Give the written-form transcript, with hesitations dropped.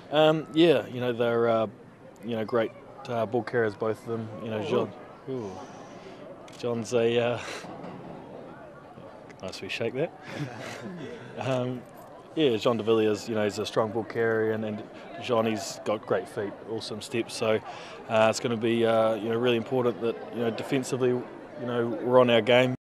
Yeah, they're great ball carriers, both of them. Ooh, John's a nice we shake that. um, yeah, John de Villiers, he's a strong ball carrier, and Johnny's got great feet, awesome steps. So it's going to be really important that defensively, we're on our game.